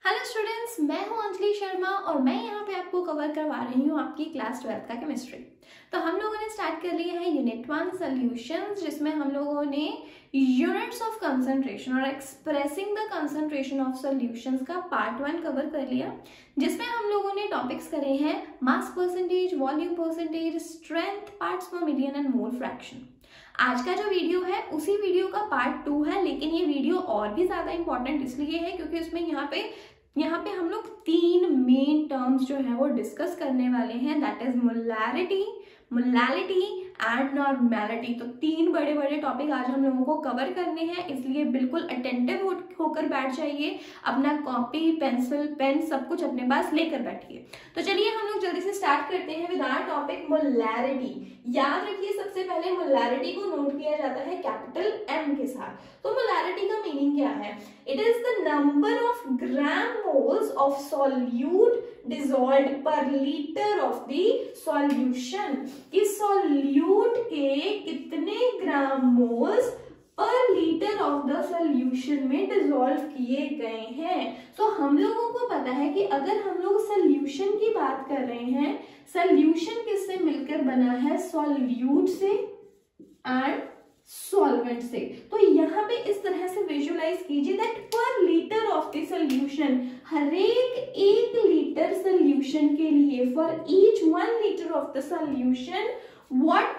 Hello students, मैं हूं अंजलि शर्मा और मैं यहाँ पे आपको कवर करवा रही हूँ आपकी क्लास 12th का केमिस्ट्री। तो हम लोगों ने स्टार्ट कर लिया है यूनिट 1 सॉल्यूशंस, जिसमें हम लोगों ने यूनिट्स ऑफ कंसंट्रेशन और expressing the concentration of solutions का पार्ट 1 कवर कर लिया, जिसमें हम लोगों ने टॉपिक्स करे हैं mass percentage, volume percentage, strength, parts per million and mole fraction. आज का जो वीडियो है उसी वीडियो का पार्ट 2 है, लेकिन ये वीडियो और भी ज्यादा इंपॉर्टेंट इसलिए है क्योंकि उसमें यहाँ पे हम लोग 3 मेन टर्म्स जो है वो डिस्कस करने वाले हैं, that is molality and normality. तो 3 बड़े बड़े टॉपिक आज हम लोगों को कवर करने हैं, इसलिए बिल्कुल अटेंटिव होकर बैठ जाइए, अपना कॉपी पेंसिल पेन सब कुछ अपने पास लेकर बैठिए। तो चलिए हम लोग जल्दी से स्टार्ट करते हैं विद आवर टॉपिक मोलैरिटी। याद रखिए, सबसे पहले मोलैरिटी को नोट किया जाता है कैपिटल M के साथ। तो मोलैरिटी का मीनिंग क्या है? It is the number of gram moles of solute dissolved per litre of the solution. इस सॉल्यूट के कितने gram moles per litre of the solution में डिसॉल्व किए गए हैं। तो हम लोगों को पता है कि अगर हम लोग सॉल्यूशन की बात कर रहे हैं, सॉल्यूशन किससे मिलकर बना है? सॉल्यूट से एंड सॉल्वेंट से। तो यहाँ पे इस तरह से विजुअलाइज कीजिए that per litre of the solution, हर एक लीटर सॉल्यूशन के लिए, for each 1 litre of the solution, what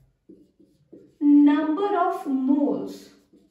number of moles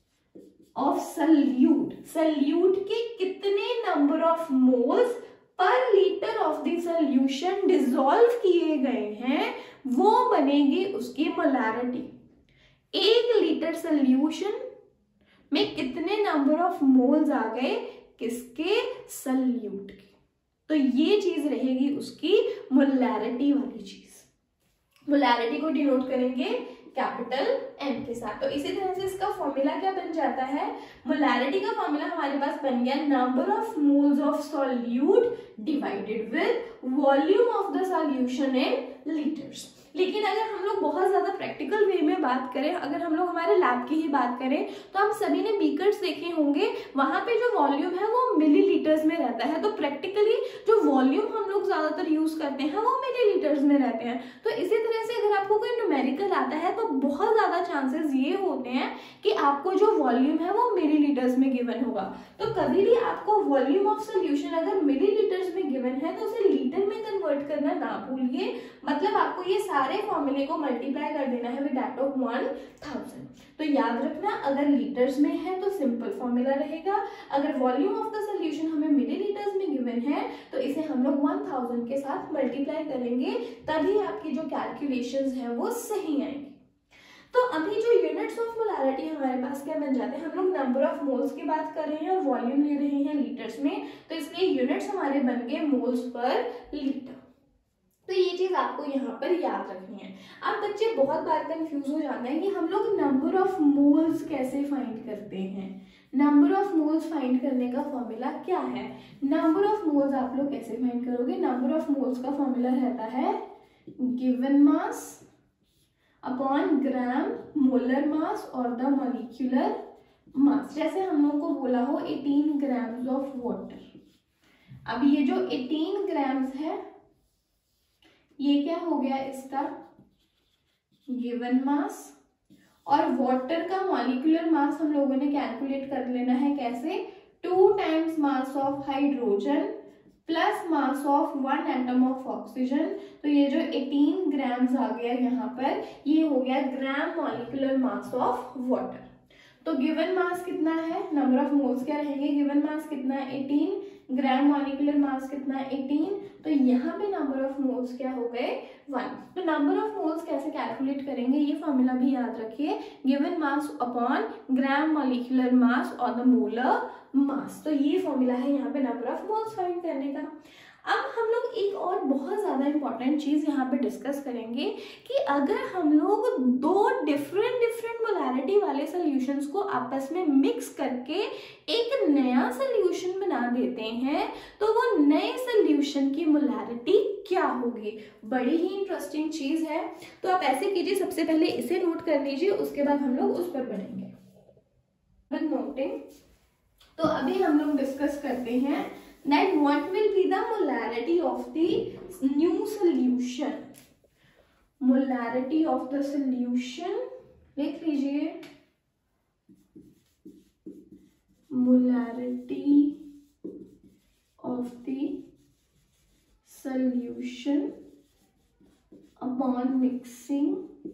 of solute के कितने number of moles per litre of the solution dissolve किए गए हैं, वो बनेगी उसकी मोलैरिटी। 1 लीटर सॉल्यूशन में कितने नंबर ऑफ मोल्स आ गए, किसके? सॉल्यूट के। तो ये चीज रहेगी उसकी मोलैरिटी वाली चीज। मोलैरिटी को डिनोट करेंगे कैपिटल M के साथ। तो इसी तरह से इसका फॉर्मूला क्या बन जाता है? मोलैरिटी का फॉर्मूला हमारे पास बन गया number of moles of solute divided with volume of the solution in litres. लेकिन अगर हम लोग बहुत ज्यादा प्रैक्टिकल वे में बात करें, अगर हम लोग हमारे लैब की ही बात करें, तो हम सभी ने बीकर्स देखे होंगे, वहां पे जो वॉल्यूम है वो मिलीलीटर्स में रहता है। तो प्रैक्टिकली जो वॉल्यूम हम लोग ज्यादातर यूज करते हैं वो मिलीलीटर्स में रहते हैं। तो इसी तरह से अगर आपको कोई न्यूमेरिकल आता है तो बहुत ज्यादा चांसेस ये होते हैं कि आपको जो वॉल्यूम है वो मिलीलीटर्स में गिवन होगा। तो कभी भी आपको वॉल्यूम ऑफ सोल्यूशन अगर मिलीलीटर्स में गिवन है तो उसे लीटर में कन्वर्ट करना ना भूलिए। मतलब आपको ये सारे फॉर्मूले को मल्टीप्लाई कर देना है विद दैट ऑफ 1000। तो याद रखना, अगर लीटर्स में है तो सिंपल फॉर्मूला रहेगा, अगर वॉल्यूम ऑफ द सॉल्यूशन हमें मिलीलीटर्स में गिवन है तो इसे हम लोग 1000 के साथ मल्टीप्लाई करेंगे, तभी आपकी जो कैलकुलेशंस है वो सही आएंगी। तो अभी जो यूनिट्स ऑफ मोलैरिटी हमारे पास क्या बन जाते हैं, हम लोग नंबर ऑफ मोल्स की बात कर रहे हैं और वॉल्यूम ले रहे हैं लीटर्स में, तो इसलिए यूनिट्स हमारे बन गए मोल्स पर लीटर। तो ये चीज आपको यहाँ पर याद रखनी है। अब बच्चे बहुत बार कंफ्यूज हो जाते हैं कि हम लोग नंबर ऑफ मोल्स कैसे फाइंड करते हैं। नंबर ऑफ मोल्स फाइंड करने का फॉर्मूला क्या है? नंबर ऑफ मोल्स आप लोग कैसे फाइंड करोगे? नंबर ऑफ मोल्स का फॉर्मूला रहता है given mass upon gram molar mass और द मॉलिक्यूलर मास। जैसे हम लोगों को बोला हो 18 ग्राम्स ऑफ वाटर। अब ये जो 18 ग्राम्स है ये क्या हो गया इसका गिवन मास, और वाटर का मॉलिक्यूलर मास हम लोगों ने कैलकुलेट कर लेना है कैसे? 2 times mass of hydrogen plus mass of 1 atom of oxygen. तो ये जो 18 ग्राम्स आ गया यहाँ पर, ये हो गया gram molecular mass of water. तो गिवन मास कितना है? नंबर ऑफ मोल्स क्या रहेंगे? गिवन मास कितना है? 18, ग्राम मॉलिक्यूलर मास कितना है? 18। तो यहाँ पे नंबर ऑफ मोल्स क्या हो गए? 1। तो नंबर ऑफ मोल्स कैसे कैलकुलेट करेंगे, ये फॉर्मूला भी याद रखिए, given mass upon gram molecular mass और द मोलर मास। तो ये फॉर्मूला है यहाँ पे नंबर ऑफ मोल्स फाइंड करने का। अब हम लोग एक और बहुत ज्यादा इंपॉर्टेंट चीज यहाँ पे डिस्कस करेंगे कि अगर हम लोग 2 डिफरेंट मोलैरिटी वाले सॉल्यूशंस को आपस में मिक्स करके एक नया सॉल्यूशन बना देते हैं तो वो नए सॉल्यूशन की मोलैरिटी क्या होगी? बड़ी ही इंटरेस्टिंग चीज है। तो आप ऐसे कीजिए, सबसे पहले इसे नोट कर लीजिए, उसके बाद हम लोग उस पर बढ़ेंगे। नोटिंग तो अभी हम लोग डिस्कस करते हैं then what will be the molarity of the new solution? Molarity of the solution, लिख लीजिए, molarity of the solution upon mixing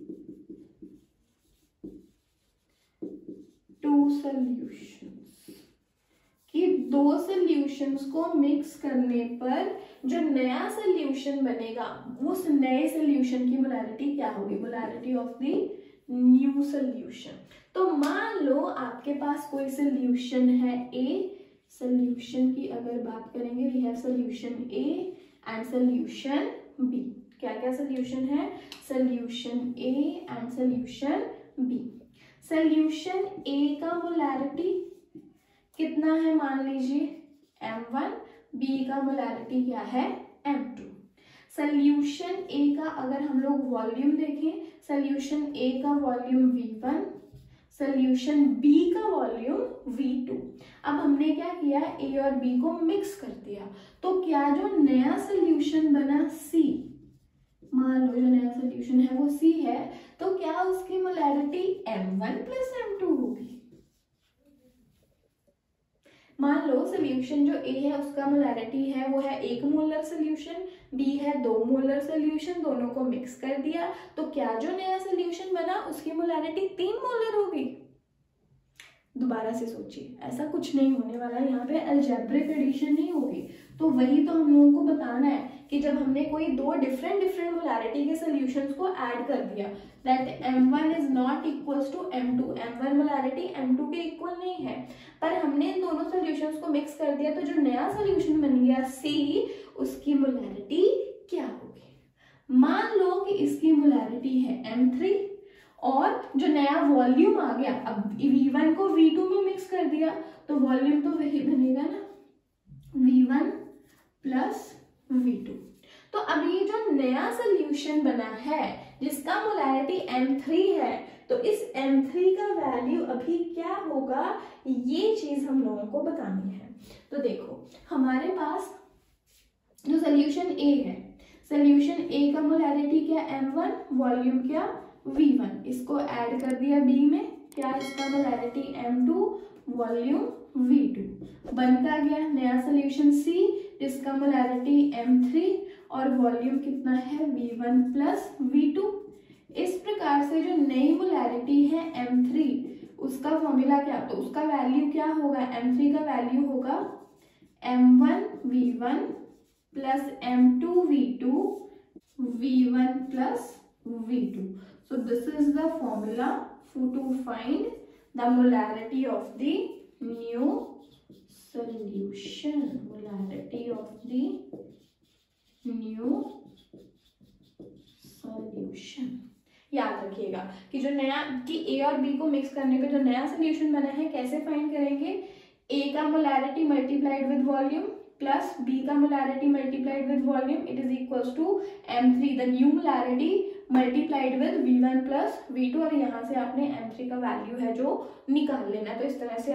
two solutions, कि दो सॉल्यूशंस को मिक्स करने पर जो नया सॉल्यूशन बनेगा उस नए सॉल्यूशन की मोलारिटी क्या होगी? Molarity of the new solution. तो मान लो आपके पास कोई सॉल्यूशन है ए, सॉल्यूशन की अगर बात करेंगे we have solution A and solution B. क्या क्या सॉल्यूशन है? Solution A and solution B. Solution A का मोलारिटी कितना है? मान लीजिए M1, बी का मोलारिटी क्या है? M2। सॉल्यूशन ए का अगर हम लोग वॉल्यूम देखें, सॉल्यूशन ए का वॉल्यूम V1, सॉल्यूशन बी का वॉल्यूम V2। अब हमने क्या किया? ए और बी को मिक्स कर दिया, तो क्या जो नया सॉल्यूशन बना C, मान लो जो नया सॉल्यूशन है वो C है, तो क्या उसकी मोलारिटी M1 प्लस M2 होगी? मान लो सॉल्यूशन जो ए है उसका मोलारिटी है वो है 1 मोलर सॉल्यूशन, बी है 2 मोलर सॉल्यूशन, दोनों को मिक्स कर दिया, तो क्या जो नया सॉल्यूशन बना उसकी मोलारिटी 3 मोलर होगी? दोबारा से सोचिए, ऐसा कुछ नहीं होने वाला, यहाँ पे अलजेब्रिक एडिशन नहीं होगी। तो वही तो हम लोगों को बताना है कि जब हमने कोई दो डिफरेंट मोलारिटी के सॉल्यूशंस को ऐड कर दिया, that M1 is not equals to M2, M1 molarity M2 के इक्वल नहीं है, पर हमने इन दोनों सॉल्यूशंस को मिक्स कर दिया, तो जो नया सॉल्यूशन बन गया C, उसकी मोलारिटी क्या होगी? मान लो कि इसकी मोलारिटी है M3 और जो नया वॉल्यूम आ गया, अब V1 को V2 में मिक्स कर दिया तो वॉल्यूम तो वही बनेगा ना, V1 प्लस V2। तो अब ये जो नया सॉल्यूशन बना है जिसका मोलारिटी M3 है, तो इस M3 का वैल्यू अभी क्या होगा, ये चीज हम लोगों को बतानी है। तो देखो हमारे पास जो सॉल्यूशन A है, सॉल्यूशन A का मोलारिटी क्या? M1, वॉल्यूम क्या? V1। इसको ऐड कर दिया B में, क्या इसका मोलारिटी M2, वॉल्यूम V2। बनता गया नया सॉल्यूशन C जिसका मोलारिटी M3 और वॉल्यूम कितना है? V1 plus V2। इस प्रकार से जो नई मोलारिटी है M3, उसका फॉर्मूला क्या? तो उसका वैल्यू क्या होगा? M3 का वैल्यू होगा M1 V1 plus M2 V2, V1 plus V2। So this is the formula to find the molarity of the new solution. Molarity of the new solution. याद रखिएगा कि जो नया कि A और B को मिक्स करने पे जो नया सोल्यूशन बना है कैसे फाइंड करेंगे? A का molarity multiplied with volume plus B का molarity multiplied with volume, it is equals to M3 the new molarity multiplied with V1 plus V2, और यहाँ से आपने M3 का वैल्यू है जो निकाल लेना है। तो इस तरह से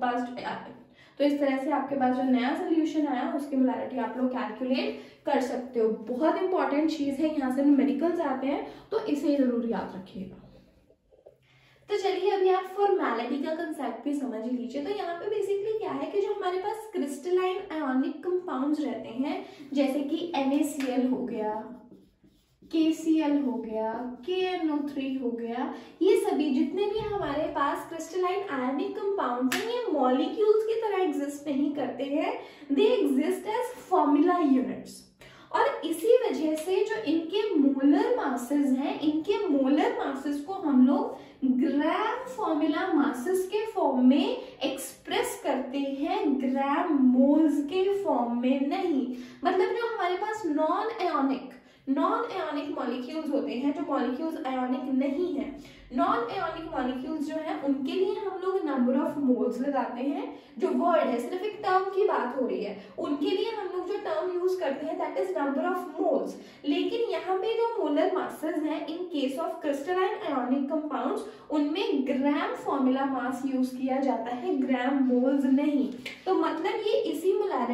आपके पास जो नया सोल्यूशन आया उसकी मोलारिटी आप लोग कैलकुलेट कर सकते हो। बहुत इंपॉर्टेंट चीज है, यहाँ से न्यूमेरिकल्स आते हैं तो इसे जरूर याद रखिएगा। तो चलिए अभी आप फॉर्मेलिटी का कंसेप्ट भी समझ लीजिए। तो यहाँ पे बेसिकली क्या है कि जो हमारे पास क्रिस्टलाइन आयोनिक कंपाउंड्स रहते हैं, जैसे कि NaCl हो गया, KCl हो गया, KNO3 हो गया, ये सभी जितने भी हमारे पास क्रिस्टलाइन आयोनिक कंपाउंड्स हैं, ये मॉलिक्यूल्स की तरह एग्जिस्ट नहीं करते हैं, they exist as formula units. और इसी वजह से जो इनके मोलर मासेस हैं, इनके मोलर मासेस को हम लोग ग्राम फॉर्मूला मासेस के फॉर्म में एक्सप्रेस करते हैं, ग्राम मोल्स के फॉर्म में नहीं। मतलब जो हमारे पास नॉन आयोनिक मॉलिक्यूल्स होते हैं, जो मॉलिक्यूल्स आयोनिक नहीं है, नॉन आयोनिक मॉलिक्यूल्स जो है उनके लिए हम लोग नंबर ऑफ मोल्स लगाते हैं। जो वर्ड है, सिर्फ एक टर्म की बात हो रही है, उनके लिए हम लोग जो टर्म यूज करते हैं that is number of moles. लेकिन यहाँ पे जो मोलर मासेस हैं in case of crystalline ionic compounds, उनमें ग्राम फॉर्मूला मास यूज किया जाता है, ग्राम मोल्स नहीं। तो मतलब ये इसी मोलारिटी के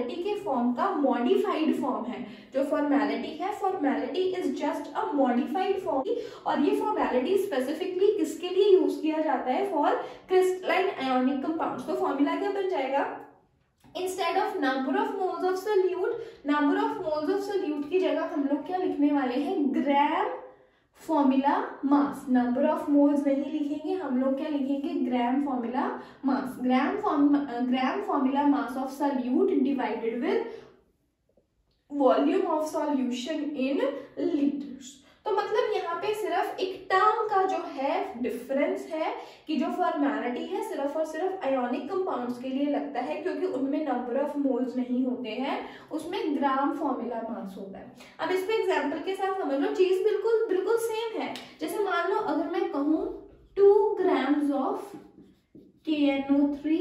फॉर्म का मॉडिफाइड फॉर्म है। जो फॉर्मेलिटी है, formality is just a modified form, और ये फॉर्मेलिटी स्पेसिफिकली किसके लिए यूज किया जाता है? For crystalline ionic compounds. तो फॉर्मूला क्या बन जाएगा? Instead of number of moles of solute, number of moles of solute की जगह हम लोग क्या लिखने वाले हैं? Gram formula mass. Number of moles नहीं लिखेंगे, हम लोग क्या लिखेंगे? Gram formula mass. Gram formula mass of solute divided with volume of solution in litres. तो मतलब यहाँ पे सिर्फ एक टर्म का जो है डिफरेंस है कि जो फॉर्मेलिटी है सिर्फ और सिर्फ आयोनिक कंपाउंड्स के लिए लगता है, क्योंकि उनमें नंबर ऑफ मोल्स नहीं होते हैं, उसमें ग्राम फॉर्मूला मास होता है। अब इसको एग्जांपल के साथ समझ लो, चीज बिल्कुल सेम है। जैसे मान लो अगर मैं कहूं 2 grams of KNO3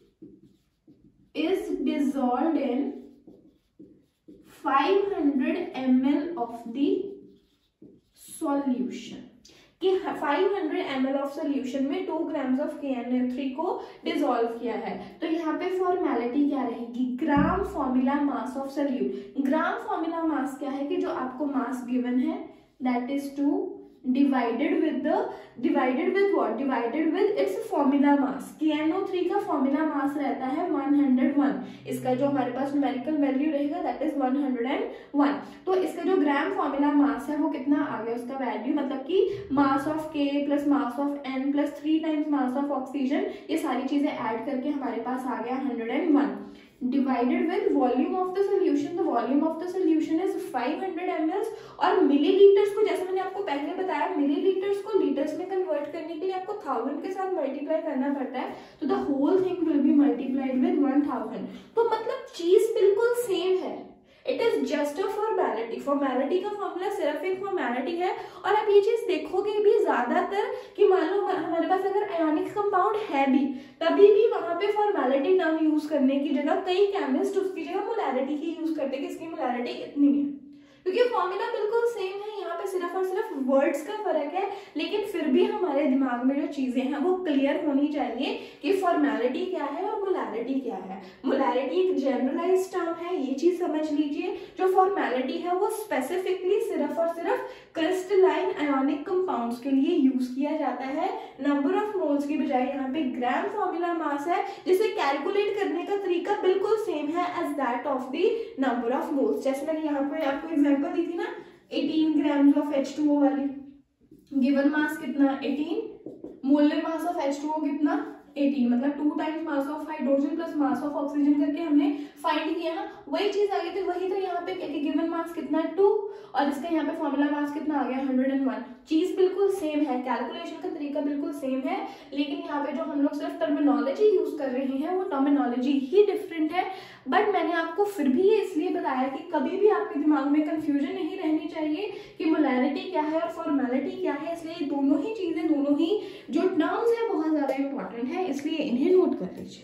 is dissolved in 500 ml of the solution, कि 500 ml ऑफ सॉल्यूशन में 2 grams ऑफ KNO3 को डिसॉल्व किया है। तो यहाँ पे फॉर्मेलिटी क्या रहेगी? Gram formula mass of solute. Gram formula mass क्या है? कि जो आपको मास गिवन है that is 2 divided with what? Divided with its formula mass. KNO3 का फॉर्मूला मास रहता है 101, इसका जो हमारे पास न्यूमेरिकल वैल्यू रहेगा दैट इज 101। तो इसका जो ग्राम फॉर्मूला मास है वो कितना आ गया उसका वैल्यू? मतलब कि mass of K plus mass of N plus 3 times mass of oxygen, ये सारी चीजें ऐड करके हमारे पास आ गया 101 divided with volume of the solution. The volume of the solution is 500 ml, और मिलीलीटर्स को जैसे मैंने आपको पहले बताया, मिलीलीटर्स को लीटर्स में कन्वर्ट करने के लिए आपको 1000 के साथ मल्टीप्लाई करना पड़ता है, तो the whole thing will be multiplied with 1000। तो मतलब चीज बिल्कुल सेम है, it is just a formality. Formality का फॉर्मूला सिर्फ एक फॉर्मेलिटी है। और आप ये चीज देखोगे भी ज्यादातर कि मान लो हमारे पास अगर आयोनिक कंपाउंड है भी, तभी भी वहां पे फॉर्मेलिटी नाम यूज करने की जगह कई केमिस्ट उसकी जगह मोलैरिटी ही यूज करते हैं कि इसकी मोलैरिटी इतनी है, क्योंकि फॉर्मूला बिल्कुल सेम है। यहाँ पे सिर्फ और सिर्फ वर्ड्स का फर्क है, लेकिन फिर भी हमारे दिमाग में जो चीजें हैं वो क्लियर होनी चाहिए कि फॉर्मेलिटी क्या है और मोलैरिटी क्या है। मोलैरिटी एक जनरलाइज्ड टर्म है, ये चीज समझ लीजिए। जो फॉर्मेलिटी है वो स्पेसिफिकली सिर्फ और सिर्फ क्रिस्टलाइन आयोनिक कंपाउंड्स के लिए यूज किया जाता है। नंबर ऑफ मोल्स की बजाय यहाँ पे ग्राम फॉर्मूला मास है, जिसे कैलकुलेट करने का तरीका बिल्कुल सेम है as that of the number of moles. जैसे मैंने यहाँ पे आपको एग्जांपल दी थी ना, 18 grams ऑफ H2O वाली, गिवन मास कितना? 18, मोलर मास ऑफ H2O कितना? 18, मतलब 2 times mass of hydrogen plus mass of oxygen करके हमने फाइंड किया ना, वही चीज आ गई थी। वही तो यहाँ पे गिवन मास कितना? 2, और इसका यहाँ पे फॉर्मूला मास कितना आ गया? 101। चीज बिल्कुल सेम है, कैलकुलेशन का तरीका बिल्कुल सेम है, लेकिन यहाँ पे जो हम लोग सिर्फ टर्मिनोलॉजी यूज कर रहे हैं वो टर्मिनोलॉजी ही डिफरेंट है। बट मैंने आपको फिर भी ये इसलिए बताया कि कभी भी आपके दिमाग में कंफ्यूजन नहीं रहनी चाहिए कि मोलैरिटी क्या है और फॉर्मेलिटी क्या है। इसलिए दोनों ही चीजें, दोनों ही जो टर्म्स है बहुत ज्यादा इंपॉर्टेंट है, इसलिए इन्हें नोट कर लीजिए।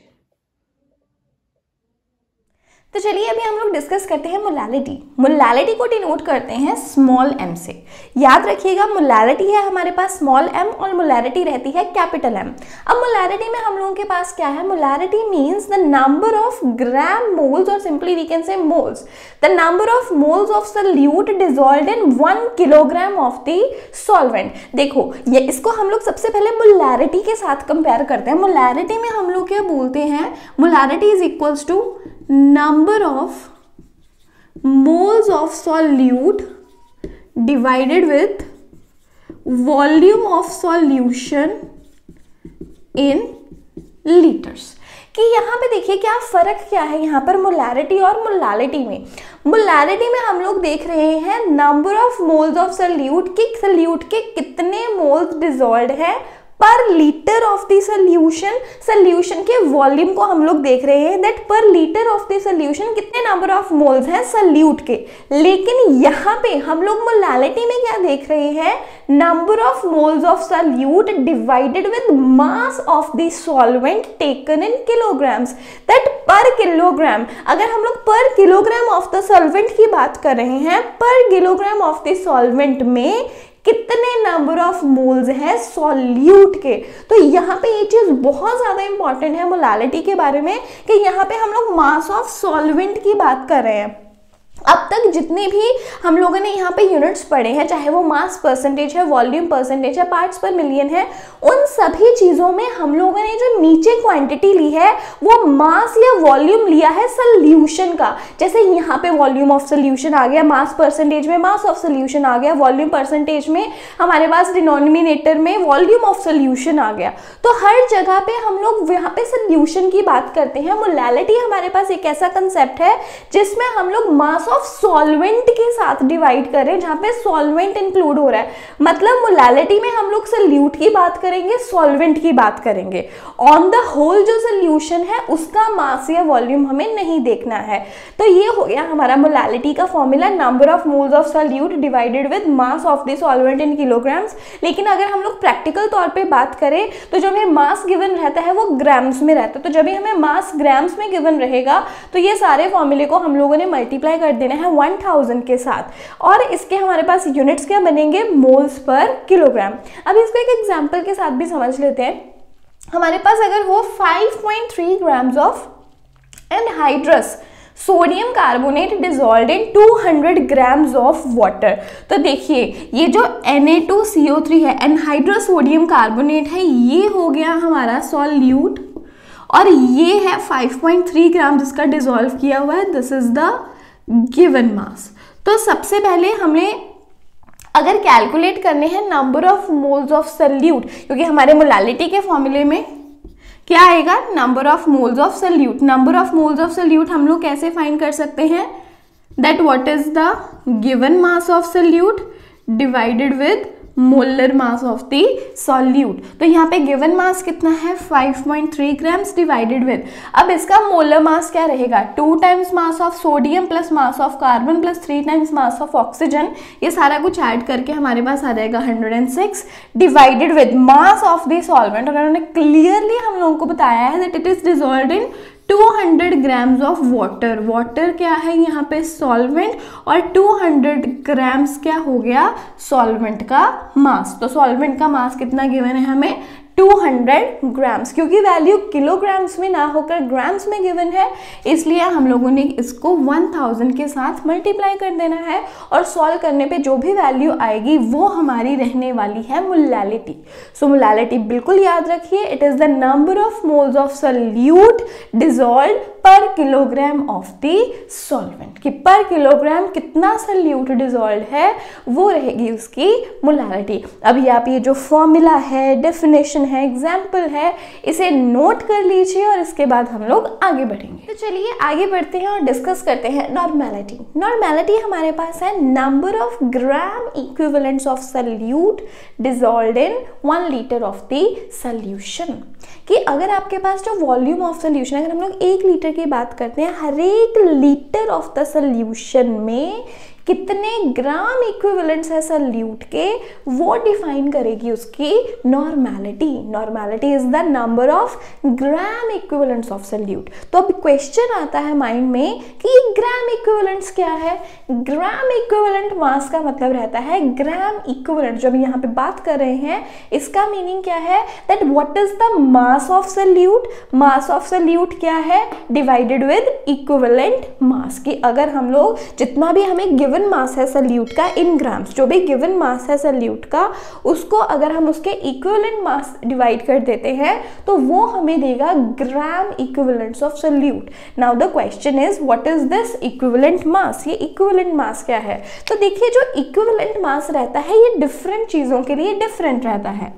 तो चलिए अभी हम लोग डिस्कस करते हैं मोलैलिटी। मोलैलिटी को डिनोट करते हैं स्मॉल m से। याद रखिएगा मोलैलिटी है हमारे पास स्मॉल m और मोलैरिटी रहती है कैपिटल M। अब मोलैरिटी में हम लोगों के पास क्या है? Molarity means the number of gram moles, और simply we can say moles, the number of moles of solute dissolved in 1 kilogram of the solvent. देखो ये इसको हम लोग सबसे पहले मोलैरिटी के साथ कंपेयर करते हैं। मोलैरिटी में हम लोग क्या बोलते हैं? Molarity is equals to number of moles of solute divided with volume of solution in liters। कि यहाँ पे देखिए क्या फर्क क्या है यहाँ पर मोलैरिटी और मोलैलिटी में। मोलैरिटी में हम लोग देख रहे हैं number of moles of solute के कितने मोल्स डिसॉल्व्ड है per litre of the solution के वॉल्यूम को हम लोग देख रहे हैं that per litre of the solution कितने नंबर ऑफ मोल्स हैं सोल्यूट के। लेकिन यहाँ पे हम लोग मोलैलिटी में क्या देख रहे हैं? Number of moles of solute divided with mass of the solvent taken in kilograms, that per kilogram. अगर हम लोग पर किलोग्राम ऑफ द सॉल्वेंट की बात कर रहे हैं, पर किलोग्राम ऑफ द सॉल्वेंट में कितने नंबर ऑफ मोल्स हैं सॉल्यूट के। तो यहाँ पे ये चीज बहुत ज्यादा इंपॉर्टेंट है मोलालिटी के बारे में कि यहाँ पे हम लोग मास ऑफ सॉल्वेंट की बात कर रहे हैं। अब तक जितने भी हम लोगों ने यहाँ पे यूनिट्स पढ़े हैं, चाहे वो मास परसेंटेज है, वॉल्यूम परसेंटेज है, पार्ट्स पर मिलियन है, उन सभी चीज़ों में हम लोगों ने जो नीचे क्वांटिटी ली है वो मास या वॉल्यूम लिया है सोल्यूशन का। जैसे यहाँ पे वॉल्यूम ऑफ सोल्यूशन आ गया, मास परसेंटेज में मास ऑफ सोल्यूशन आ गया, वॉल्यूम परसेंटेज में हमारे पास डिनोमिनेटर में वॉल्यूम ऑफ सोल्यूशन आ गया। तो हर जगह पे हम लोग यहाँ पे सोल्यूशन की बात करते हैं। मोलालिटी हमारे पास एक ऐसा कंसेप्ट है जिसमें हम लोग मास ऑफ सॉल्वेंट के साथ डिवाइड करें, जहां पे सॉल्वेंट इंक्लूड हो रहा है। मतलब मोलालिटी में हम लोग सोल्यूट की बात करेंगे, सॉल्वेंट की बात करेंगे। ऑन द होल जो सोल्यूशन है उसका मास या वॉल्यूम हमें नहीं देखना है। तो ये हो गया हमारा मोलालिटी का formula, number of moles of solute divided with mass of the solvent in kilograms. लेकिन अगर हम लोग प्रैक्टिकल तौर पे बात करें तो जो हमें मास गिवन रहता है वो ग्राम्स में रहता है। तो जब भी हमें मास ग्राम्स में गिवन रहेगा तो ये सारे फॉर्मूले को हम लोगों ने मल्टीप्लाई कर देना है 1000 के साथ, और इसके हमारे पास यूनिट्स क्या बनेंगे, मोल्स पर किलोग्राम। अब इसको एक एग्जांपल के साथ भी समझ लेते हैं। हमारे पास अगर हो 5.3 grams of anhydrous sodium carbonate dissolved in 200 grams of water. तो देखिए ये जो Na2CO3 है, एनहाइड्रस सोडियम कार्बोनेट है, ये हो गया हमारा सॉल्यूट, और ये है 5.3 ग्राम जिसका डिजॉल्व किया हुआ है। This is the given mass. तो सबसे पहले हमें अगर कैलकुलेट करने हैं number of moles of solute, क्योंकि हमारे मोलालिटी के फॉर्मूले में क्या आएगा, number of moles of solute. Number of moles of solute हम लोग कैसे फाइंड कर सकते हैं, that what is the given mass of solute divided with molar mass of the solute. तो यहाँ पे गिवन मास कितना है 5.3 ग्राम्स डिवाइडेड विद, अब इसका मोलर मास क्या रहेगा, 2 times mass of sodium plus mass of carbon plus 3 times mass of oxygen. ये सारा कुछ ऐड करके हमारे पास आ जाएगा 106 divided with mass of the solvent. और उन्होंने क्लियरली हम लोगों को बताया है that it is dissolved in 200 grams of water. Water क्या है यहाँ पे, सॉल्वेंट, और 200 ग्राम्स क्या हो गया, सॉल्वेंट का मास। तो सॉल्वेंट का मास कितना गिवन है हमें, 200 ग्राम्स। क्योंकि वैल्यू किलोग्राम्स में ना होकर ग्राम्स में गिवन है, इसलिए हम लोगों ने इसको 1000 के साथ मल्टीप्लाई कर देना है, और सॉल्व करने पे जो भी वैल्यू आएगी वो हमारी रहने वाली है मोलालिटी। सो मोलालिटी बिल्कुल याद रखिए, it is the number of moles of solute dissolved per kilogram of the solvent. कि पर किलोग्राम कितना सोल्यूट डिसॉल्व्ड है वो रहेगी उसकी मोलालिटी। अभी आप ये जो फॉर्मूला है, डेफिनेशन है, एग्जाम्पल है, इसे नोट कर लीजिए और इसके बाद हम लोग आगे बढ़ेंगे। तो चलिए आगे बढ़ते हैं और डिस्कस करते हैं नॉर्मेलिटी। नॉर्मेलिटी हमारे पास है number of gram equivalents of solute dissolved in 1 litre of the solution. कि अगर आपके पास जो वॉल्यूम ऑफ सोल्यूशन, अगर हम लोग 1 लीटर की बात करते हैं, हर 1 लीटर ऑफ द सोल्यूशन में कितने ग्राम इक्विवेलेंट्स है सोल्यूट के, वो डिफाइन करेगी उसकी normality. Normality is the number of gram equivalents of solute. तो अब क्वेश्चन आता है माइंड में कि ये ग्राम इक्विवेलेंट्स क्या है। ग्राम इक्विवेलेंट मास का मतलब रहता है ग्राम इक्विवेलेंट। जो हम यहाँ पे बात कर रहे हैं इसका मीनिंग क्या है, that what is the mass of solute. Mass of solute क्या है, डिवाइडेड विद इक्विवेलेंट मास। की अगर हम लोग जितना भी हमें गिवन मास है सोल्यूट का इन ग्राम्स, जो भी गिवन मास है सोल्यूट का, उसको अगर हम उसके इक्विवेलेंट मास डिवाइड कर देते हैं तो वो हमें देगा gram equivalents of solute. Now the question is what is this equivalent mass. ये इक्विवेलेंट मास क्या है, तो देखिए जो इक्विवेलेंट मास रहता है ये डिफरेंट चीजों के लिए डिफरेंट रहता है।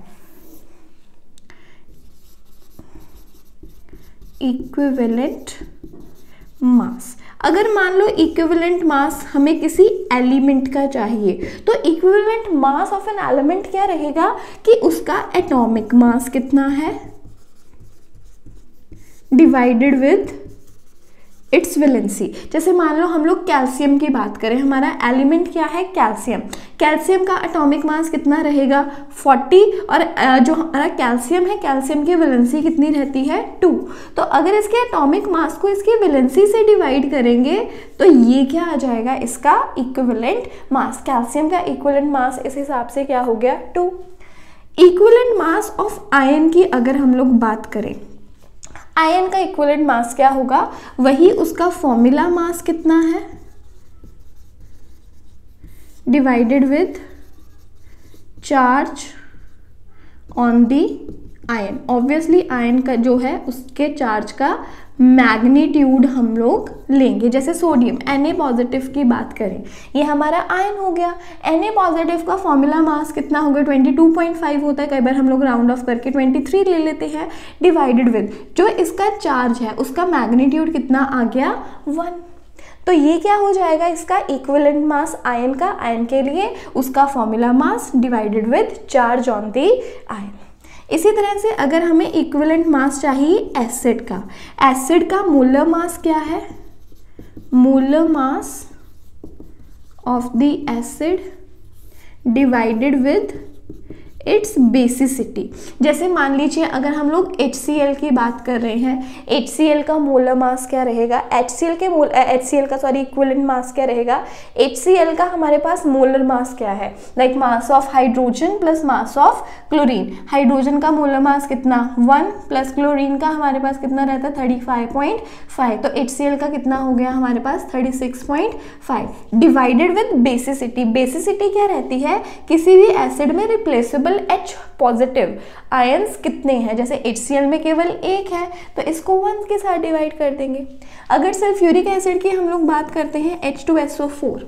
इक्विवेलेंट मास, अगर मान लो इक्विवेलेंट मास हमें किसी एलिमेंट का चाहिए, तो equivalent mass of an element क्या रहेगा कि उसका एटॉमिक मास कितना है डिवाइडेड विद इट्स वैलेंसी। जैसे मान लो हम लोग कैल्शियम की बात करें, हमारा एलिमेंट क्या है, कैल्शियम। कैल्शियम का एटॉमिक मास कितना रहेगा, 40, और जो हमारा कैल्शियम है, कैल्शियम की वैलेंसी कितनी रहती है, 2। तो अगर इसके एटॉमिक मास को इसकी वैलेंसी से डिवाइड करेंगे तो ये क्या आ जाएगा, इसका इक्विवेलेंट मास। कैल्शियम का इक्विवेलेंट मास इस हिसाब से क्या हो गया, 2। इक्विवेलेंट मास ऑफ आयन की अगर हम लोग बात करें, आयन का इक्विवेलेंट मास क्या होगा, वही उसका फॉर्मूला मास कितना है, divided with charge on the ion. Obviously ion का जो है उसके चार्ज का मैग्नीट्यूड हम लोग लेंगे। जैसे सोडियम Na पॉजिटिव की बात करें, ये हमारा आयन हो गया। Na पॉजिटिव का फॉर्मूला मास कितना होगा, 22.5 होता है, कई बार हम लोग राउंड ऑफ करके 23 ले लेते हैं, डिवाइडेड विद जो इसका चार्ज है उसका मैग्नीट्यूड कितना आ गया, 1। तो ये क्या हो जाएगा, इसका इक्विवेलेंट मास आयन का, आयन के लिए उसका formula mass divided with charge on the ion. इसी तरह से अगर हमें इक्विवेलेंट मास चाहिए एसिड का, एसिड का मोलर मास क्या है, molar mass of the acid divided with its basicity. जैसे मान लीजिए अगर हम लोग HCl की बात कर रहे हैं, HCl का मोलर मास क्या रहेगा, HCl का इक्विवेलेंट मास क्या रहेगा, HCl का हमारे पास मोलर मास क्या है, like mass of hydrogen plus mass of chlorine. Hydrogen का मोलर मास कितना, 1, प्लस क्लोरीन का हमारे पास कितना रहता है, 35.5। तो HCl का कितना हो गया हमारे पास, 36.5, डिवाइडेड विद बेसिसिटी। बेसिसिटी क्या रहती है, किसी भी एसिड में रिप्लेसेबल H पॉजिटिव आयंस कितने हैं, जैसे HCl में केवल एक है तो इसको 1 के साथ डिवाइड कर देंगे। अगर सल्फ्यूरिक एसिड की हम लोग बात करते हैं, H2SO4,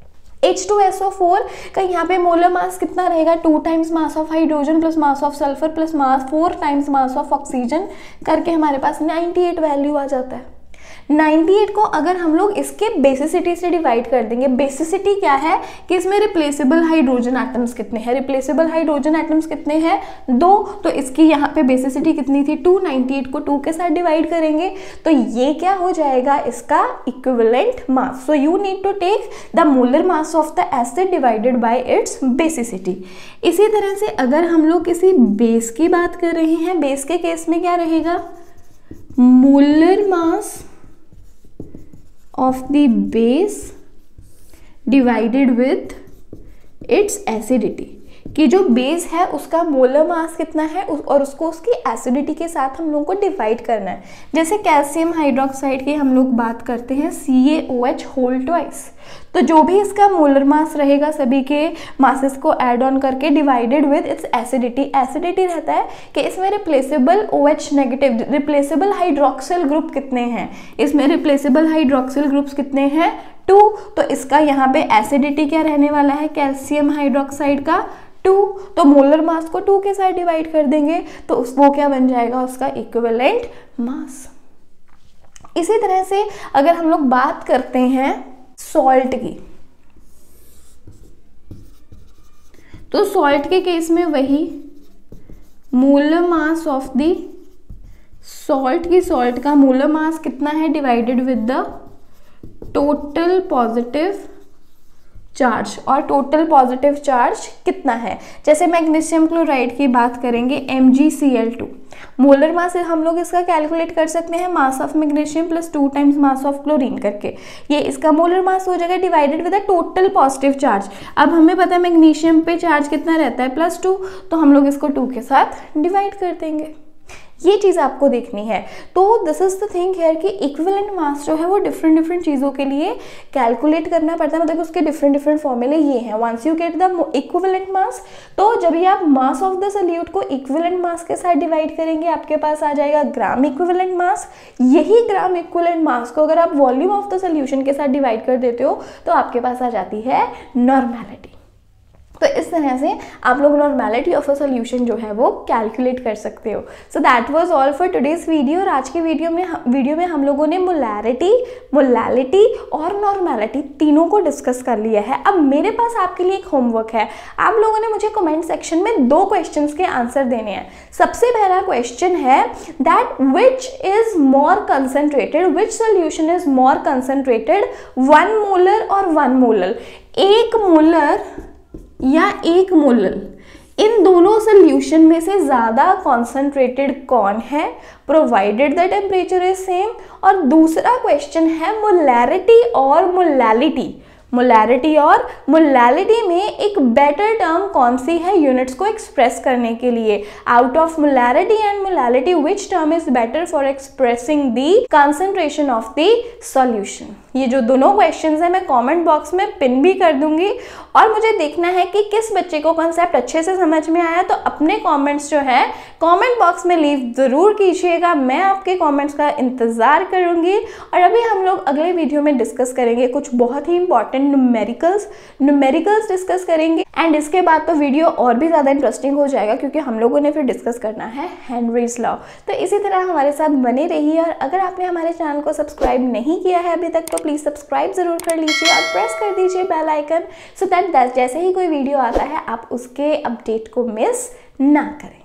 H2SO4 का यहाँ पे मोलर मास कितना रहेगा, 2 times mass of hydrogen plus mass of sulphur plus mass 4 times mass of oxygen करके हमारे पास 98 वैल्यू आ जाता है। 98 को अगर हम लोग इसके बेसिसिटी से डिवाइड कर देंगे, बेसिसिटी क्या है कि इसमें रिप्लेसेबल हाइड्रोजन एटम्स कितने हैं, रिप्लेसेबल हाइड्रोजन एटम्स कितने हैं, 2। तो इसकी यहाँ पे बेसिसिटी कितनी थी, 2। 98 को 2 के साथ डिवाइड करेंगे तो ये क्या हो जाएगा, इसका equivalent mass. So you need to take the molar mass of the acid divided by its basicity. इसी तरह से अगर हम लोग किसी बेस की बात कर रहे हैं, बेस के केस में क्या रहेगा, molar mass of the base divided with its acidity, कि जो बेस है उसका मोलर मास कितना है और उसको उसकी एसिडिटी के साथ हम लोग को डिवाइड करना है। जैसे कैल्शियम हाइड्रोक्साइड की हम लोग बात करते हैं, CaOH होल ट्वाइस, तो जो भी इसका मोलर मास रहेगा सभी के मासेस को ऐड ऑन करके divided with its acidity. Acidity रहता है कि इसमें replaceable OH negative, replaceable hydroxyl group कितने हैं, इसमें रिप्लेसेबल हाइड्रोक्सिल ग्रुप्स कितने हैं, 2। तो इसका यहाँ पे एसिडिटी क्या रहने वाला है, कैल्शियम हाइड्रोक्साइड का 2। तो मोलर मास को 2 के साथ डिवाइड कर देंगे तो वो क्या बन जाएगा, उसका इक्विवेलेंट मास। इसी तरह से अगर हम लोग बात करते हैं सॉल्ट की, तो सॉल्ट के केस में वही molar mass of the salt की, सॉल्ट का मोलर मास कितना है, divided with the total positive charge. और टोटल पॉजिटिव चार्ज कितना है, जैसे मैग्नीशियम क्लोराइड की बात करेंगे, MgCl2, मोलर मास हम लोग इसका कैलकुलेट कर सकते हैं, mass of magnesium plus 2 times mass of chlorine करके, ये इसका मोलर मास हो जाएगा divided with the total positive charge. अब हमें पता है मैग्नीशियम पे चार्ज कितना रहता है, +2, तो हम लोग इसको 2 के साथ डिवाइड कर देंगे। ये चीज़ आपको देखनी है। तो दिस इज द थिंग है कि इक्विवेलेंट मास जो है वो डिफरेंट चीज़ों के लिए कैलकुलेट करना पड़ता है, मतलब उसके डिफरेंट फॉर्मूले ये हैं। Once you get the equivalent mass, तो जब भी आप मास ऑफ द सॉल्यूट को इक्विवेलेंट मास के साथ डिवाइड करेंगे आपके पास आ जाएगा ग्राम इक्विवेलेंट मास। यही ग्राम इक्विवेलेंट मास को अगर आप वॉल्यूम ऑफ द सोल्यूशन के साथ डिवाइड कर देते हो तो आपके पास आ जाती है नॉर्मेलिटी। तो इस तरह से आप लोग नॉर्मेलिटी ऑफ अ सोल्यूशन जो है वो कैलकुलेट कर सकते हो। So that was all for today's video. और आज की वीडियो में हम लोगों ने मोलैरिटी, मोलैलिटी और नॉर्मेलिटी तीनों को डिस्कस कर लिया है। अब मेरे पास आपके लिए एक होमवर्क है। आप लोगों ने मुझे कमेंट सेक्शन में 2 क्वेश्चंस के आंसर देने हैं। सबसे पहला क्वेश्चन है that which is more concentrated, which solution is more concentrated, 1 molar और 1 मोलर, 1 मोलर या 1 मोलर, इन दोनों सोल्यूशन में से ज़्यादा कॉन्सेंट्रेटेड कौन है, provided the temperature is same. और दूसरा क्वेश्चन है मोलैरिटी और मोलैलिटी, मोलैरिटी और मोलैलिटी में एक बेटर टर्म कौन सी है यूनिट्स को एक्सप्रेस करने के लिए। Out of molarity and molality which term is better for expressing the concentration of the solution. ये जो दोनों क्वेश्चंस हैं मैं कमेंट बॉक्स में पिन भी कर दूंगी और मुझे देखना है कि किस बच्चे को कॉन्सेप्ट अच्छे से समझ में आया। तो अपने कमेंट्स जो है कमेंट बॉक्स में लीव ज़रूर कीजिएगा, मैं आपके कमेंट्स का इंतज़ार करूंगी। और अभी हम लोग अगले वीडियो में डिस्कस करेंगे कुछ बहुत ही इंपॉर्टेंट न्यूमेरिकल्स डिस्कस करेंगे। एंड इसके बाद तो वीडियो और भी ज़्यादा इंटरेस्टिंग हो जाएगा क्योंकि हम लोगों ने फिर डिस्कस करना है हेनरीज लॉ। तो इसी तरह हमारे साथ बने रहिए और अगर आपने हमारे चैनल को सब्सक्राइब नहीं किया है अभी तक तो प्लीज़ सब्सक्राइब ज़रूर कर लीजिए और प्रेस कर दीजिए बेल आइकन, सो दैट जैसे ही कोई वीडियो आता है आप उसके अपडेट को मिस ना करें।